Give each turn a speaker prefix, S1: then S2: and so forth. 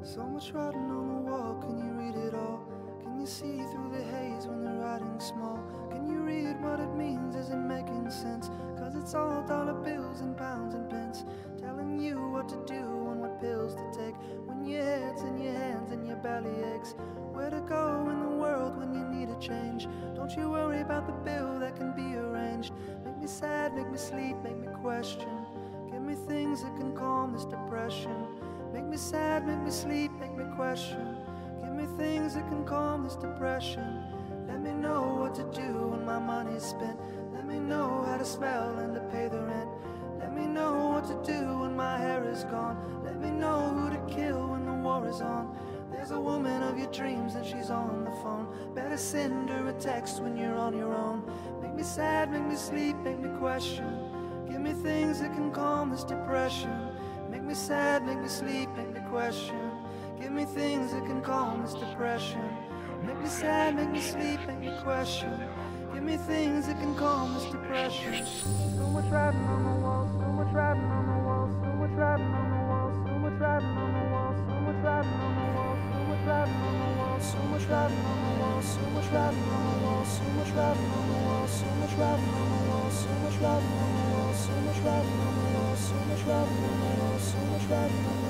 S1: So much writing on the wall, can you read it all? Can you see through the haze when the writing's small? Can you read what it means, is it making sense? Cause it's all dollar bills and pounds and pence, telling you what to do and what pills to take, when your head's in your hands and your belly aches. Where to go in the world when you need a change? Don't you worry about the bill that can be arranged. Make me sad, make me sleep, make me question. Give me things that can calm this depression. Make me sad, make me sleep, make me question. Give me things that can calm this depression. Let me know what to do when my money's spent. Let me know how to spell and to pay the rent. Let me know what to do when my hair is gone. Let me know who to kill when the war is on. There's a woman of your dreams and she's on the phone. Better send her a text when you're on your own. Make me sad, make me sleep, make me question. Give me things that can calm this depression. Make me sad, make me sleep, make me question. Give me things that can calm this depression. Make me sad, make me sleep, make me question. Give me things that can calm this depression. So much writing on the wall, so much writing on the wall, so much writing on the wall, so much writing on the wall, so much writing on the wall, so much writing on the wall, so much writing on the wall, so much writing on the wall, so much writing on the wall, so much writing on the wall, so much writing on the wall, so much writing on the wall, so much writing on the wall, so much writing on the wall.